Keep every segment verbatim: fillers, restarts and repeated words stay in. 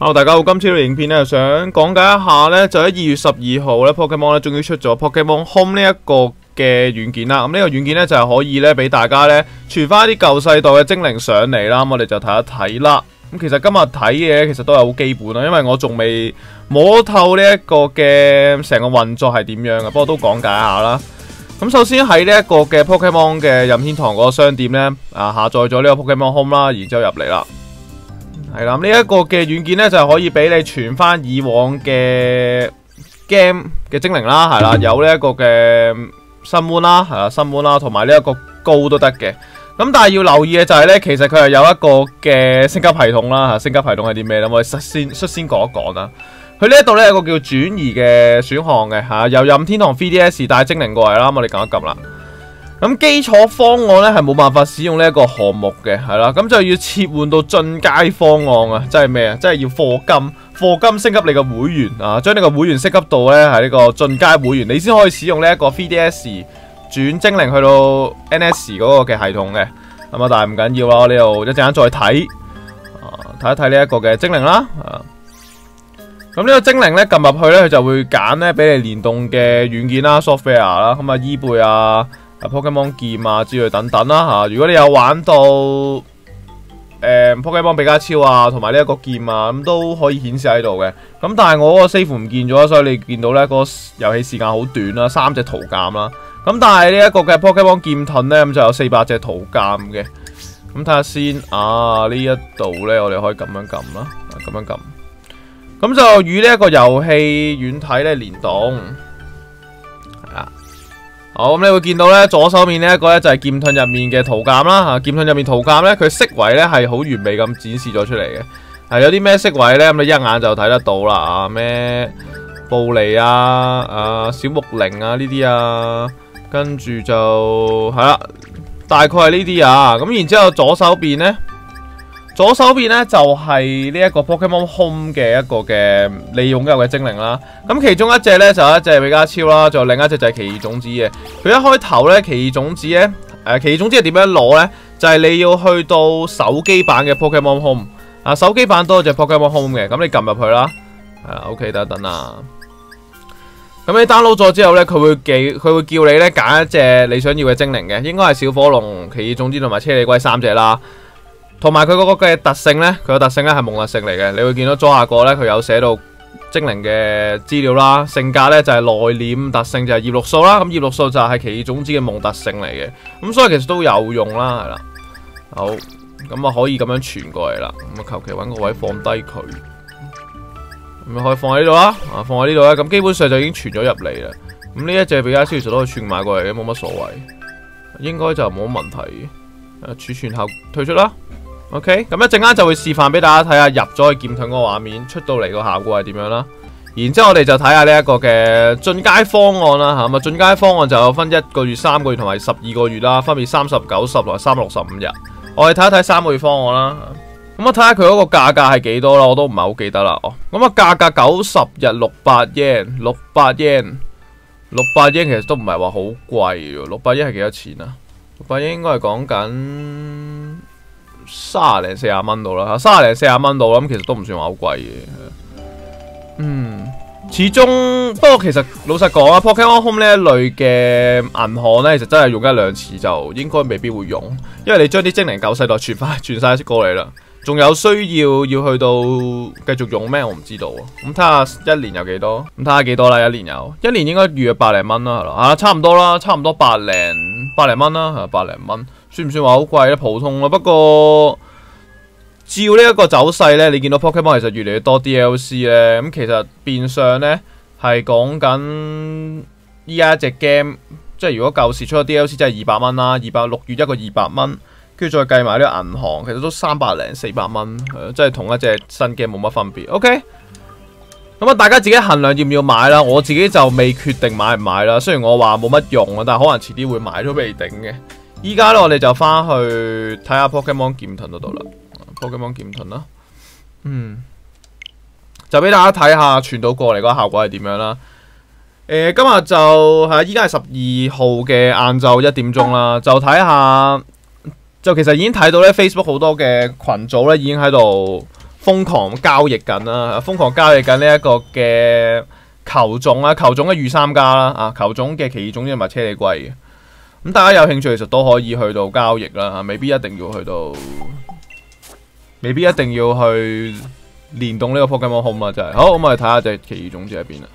Hello， 大家好，今次呢條影片咧，想講解一下咧，就喺二月十二號咧 ，Pokemon 咧終於出咗 Pokemon Home 呢一個嘅軟件啦。咁、這、呢個軟件咧就係可以咧俾大家咧傳翻一啲舊世代嘅精靈上嚟啦。咁我哋就睇一睇啦。咁其實今日睇嘅其實都係好基本啦，因為我仲未摸透呢一個嘅成個運作係點樣嘅，不過都講解一下啦。咁首先喺呢一個嘅 Pokemon 嘅任天堂嗰個商店咧，啊下載咗呢個 Pokemon Home 啦，然之後入嚟啦。係啦，呢、這、一個嘅軟件咧就係可以俾你傳翻以往嘅 game 嘅精靈啦，係啦，有呢一個嘅新 moon 啦，係啦，新 moon啦，同埋呢一個高都得嘅。咁但係要留意嘅就係咧，其實佢係有一個嘅升級系統啦，吓升級系統係啲咩咧？我哋率先率先講一講啦。佢呢一度咧有個叫轉移嘅選項嘅，吓由任天堂 three D S 帶精靈過嚟啦，我哋撳一撳啦。咁基礎方案咧係冇辦法使用呢一個項目嘅，係啦，咁就要切換到進階方案啊！即係咩啊？即係要課金，課金升級你個會員啊，將你個會員升級到咧係呢個進階會員，你先可以使用呢一個 three D S 轉精靈去到 N S 嗰個嘅系統嘅。咁啊，但係唔緊要啦，我呢度一陣間再睇，啊睇一睇呢一個嘅精靈啦。啊，咁呢個精靈咧撳入去咧，佢就會揀咧俾你聯動嘅軟件啦 ，software 啦，咁啊伊貝啊。Pokemon 劍啊之類等等啦吓，如果你有玩到誒、呃、Pokemon 比卡超啊，同埋呢一個劍啊，咁都可以顯示喺度嘅。咁但係我嗰個 save 唔見咗，所以你見到咧、個遊戲時間好短啦，三隻圖鑑啦。咁但係呢一個嘅 Pokemon 劍盾咧，咁就有四百隻圖鑑嘅。咁睇下先啊，呢一度咧我哋可以咁樣撳啦，咁樣撳，咁就與呢一個遊戲軟體咧連動。好，咁你會見到咧，左手面呢一個咧就係劍盾入面嘅圖鑑啦吓，劍盾入面圖鑑咧，佢色位咧係好完美咁展示咗出嚟嘅。係有啲咩色位咧，咁你一眼就睇得到啦啊，咩布利啊、啊小木靈啊呢啲啊，跟住就係啦，大概係呢啲啊。咁然之後左手邊咧。左手邊咧就係呢一個 Pokemon Home 嘅一個嘅你擁有嘅精靈啦。咁其中一隻咧就一隻比卡超啦，仲有另一隻就係奇異種子嘅。佢一開頭咧奇異種子咧，誒奇異種子係點樣攞咧？就係、是、你要去到手機版嘅 Pokemon Home 啊，手機版多咗隻 Pokemon Home 嘅。咁你撳入去啦，係啦 ，OK 等一等啊。咁你 download 咗之後咧，佢會記，佢會叫你咧揀一隻你想要嘅精靈嘅，應該係小火龍、奇異種子同埋車里龜三隻啦。同埋佢嗰個嘅特性咧，佢個特性咧係夢特性嚟嘅。你會見到左下角咧，佢有寫到精靈嘅資料啦。性格咧就係內斂，特性就係葉綠素啦。咁葉綠素就係奇異種子嘅夢特性嚟嘅。咁所以其實都有用啦，係啦。好，咁啊可以咁樣傳過嚟啦。咁啊求其揾個位放低佢，咁啊可以放喺呢度啦。啊，放喺呢度啦。咁基本上就已經傳咗入嚟啦。咁呢一隻比卡超其實都可以傳埋過嚟嘅，冇乜所謂，應該就冇乜問題嘅。儲存後退出啦。OK， 咁一陣間就會示範俾大家睇下入咗去劍盾嗰個畫面，出到嚟個效果係點樣啦。然之後我哋就睇下呢一個嘅進階方案啦嚇。咁啊進階方案就有分一個月、三個月同埋十二個月啦，分別三十、九十同埋三百六十五日。我哋睇一睇三個月方案啦。咁我睇下佢嗰個價格係幾多啦，我都唔係好記得啦。哦，咁啊價格九十日六百 yen， 六百 yen， 六百 yen 其實都唔係話好貴喎。六百 yen 係幾多錢啊？六百 yen 應該係講緊三十零四十蚊度啦，三十零四十蚊度啦，咁其實都唔算話好貴嘅。嗯，始終不過其實老實講啊 ，Pokemon Home 呢一類嘅銀行咧，其實真係用一兩次就應該未必會用，因為你將啲精靈舊世代傳翻傳晒過嚟啦，仲有需要要去到繼續用咩？我唔知道啊。咁睇下一年有幾多？咁睇下幾多啦？一年有，一年應該預約百零蚊啦，係咯，啊差唔多啦，差唔多百零百零蚊啦，係百零蚊。算唔算話好貴咧？普通咯，不過照呢一個走勢咧，你見到 Pokemon 其實越嚟越多 D L C 咧，咁其實變相咧係講緊依家一隻 game， 即係如果舊時出咗 D L C， 即係二百蚊啦，二百六月一個二百蚊，跟住再計埋呢個銀行，其實都三百零四百蚊，即係同一隻新 game 冇乜分別。OK， 咁啊，大家自己衡量要唔要買啦。我自己就未決定買唔買啦。雖然我話冇乜用啊，但係可能遲啲會買都未定嘅。依家咧，我哋就翻去睇下 Pokemon 劍盾嗰度啦。Pokemon 劍盾啦，嗯，就俾大家睇下傳到過嚟嗰個效果係點樣啦。誒、呃，今日就係依家係十二號嘅晏晝一點鐘啦，就睇下，就其實已經睇到咧 Facebook 好多嘅群組咧已經喺度瘋狂交易緊啦，瘋狂交易緊呢一個嘅球種啊，球種嘅御三家啦，啊球種嘅奇異種子同埋車里龜嘅。咁大家有興趣其實都可以去到交易啦，未必一定要去到，未必一定要去連動呢個 Pokemon Home 啦，真係。好，咁我哋睇下隻奇異種子喺邊啦，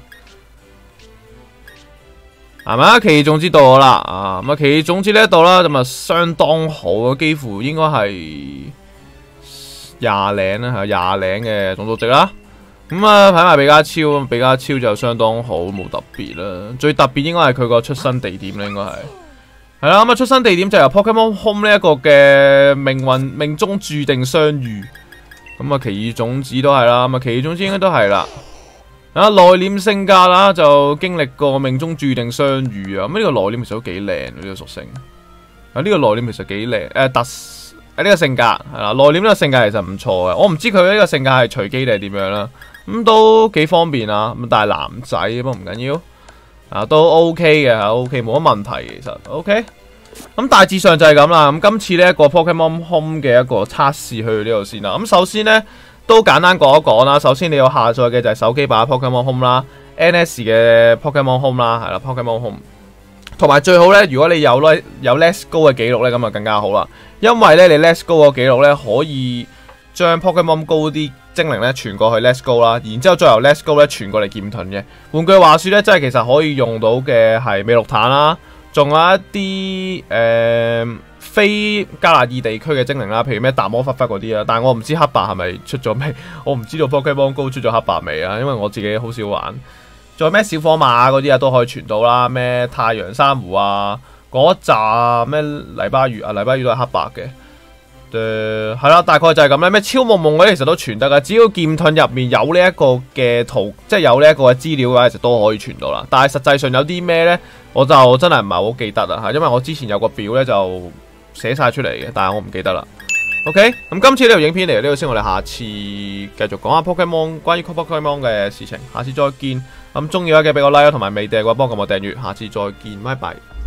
係咪啊？奇異種子到咗啦，啊咁啊奇異種子呢一度啦，咁啊相當好，幾乎應該係廿零啦，係廿零嘅種族值啦。咁啊睇埋比卡超，比卡超就相當好，冇特別啦。最特別應該係佢個出生地點啦，應該係。係啦，咁啊出生地點就由 Pokemon Home 呢一個嘅命運命中注定相遇。咁啊奇異種子都係啦，咁啊奇異種子應該都係啦。啊內斂性格啦，就經歷過命中注定相遇啊。咁呢個內斂其實都幾靚呢個屬性。啊呢個內斂其實幾靚，誒特誒呢個性格係啦，內斂呢個性格其實唔錯嘅。我唔知佢呢個性格係隨機定係點樣啦。咁都幾方便啊。咁但係男仔不過唔緊要。啊，都 OK 嘅，OK 冇乜問題其實 OK。咁大致上就係咁啦。咁今次呢一個 Pokemon Home 嘅一個測試去到呢度先啦。咁首先呢，都簡單講一講啦。首先你要下載嘅就係手機版 Pokemon Home 啦 ，N S 嘅 Pokemon Home 啦，係啦 Pokemon Home。同埋最好呢，如果你有咧有 Let's Go 嘅記錄呢，咁就更加好啦。因為呢，你 Let's Go 個記錄呢，可以將 Pokemon Go 啲精靈咧傳過去 Let's Go 啦，然之後再由 Let's Go 咧傳過嚟劍盾嘅。換句話說咧，即係其實可以用到嘅係美綠坦啦，仲有一啲誒、呃、非加納爾地區嘅精靈啦，譬如咩達摩忽忽嗰啲啦。但係我唔知黑白係咪出咗未，我唔知道 Pokemon Go 出咗黑白未啊，因為我自己好少玩。仲有咩小火馬嗰啲啊都可以傳到啦，咩太陽珊瑚啊嗰扎咩泥巴魚啊，泥巴魚都係黑白嘅。誒係啦，大概就係咁咧。咩超夢夢嗰啲其實都傳得噶，只要劍盾入面有呢一個嘅圖，即係有呢一個嘅資料嘅話，其實都可以傳到啦。但係實際上有啲咩呢？我就真係唔係好記得啦嚇，因為我之前有個表呢就寫晒出嚟嘅，但係我唔記得啦。OK，咁今次呢條影片嚟到呢度先，我哋下次繼續講下 Pokemon 關於 Pokemon 嘅事情，下次再見。咁中意嘅俾個 like 同埋未訂嘅話幫我訂閱，下次再見，拜拜。